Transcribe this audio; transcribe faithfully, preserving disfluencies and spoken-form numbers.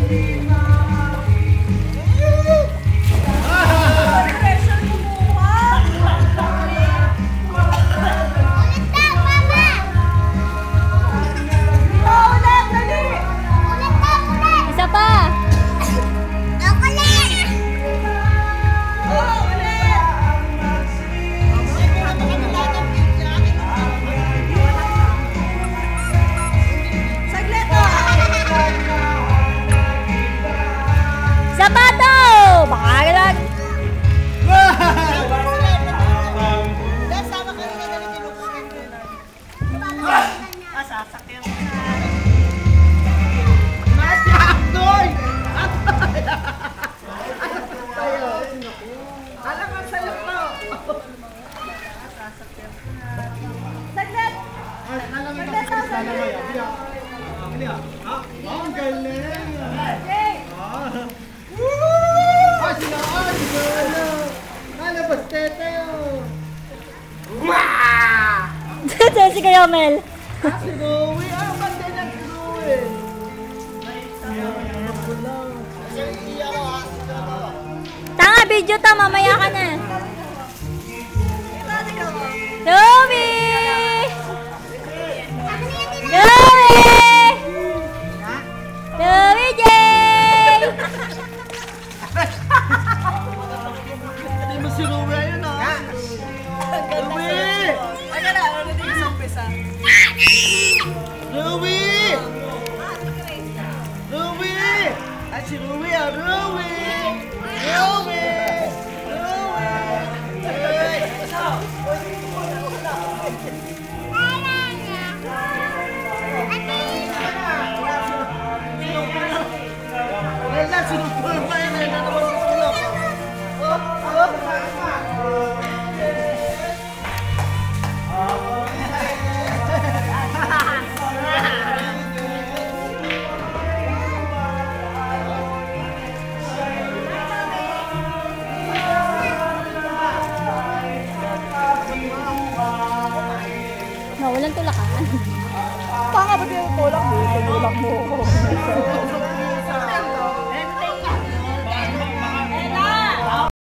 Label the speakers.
Speaker 1: Si kayo, Mel.
Speaker 2: Si Louie. Ah, banda niya si Louie.
Speaker 1: Tanga, video ta. Mamaya ka na. Louie! Louie! Louie J!
Speaker 2: Hindi mo si Louie ayun, ha? Louie!
Speaker 3: Ay, ka na. Ano din yung umpisa?
Speaker 2: Louie! Louie! Ay, si Louie, ah! Louie! Louie! Wala, sinupul pa yun. Wala naman sa sulok. Oh, oh.
Speaker 1: Nawalan tulakan.
Speaker 3: Panga ba din yung tulak mo? Tulak mo.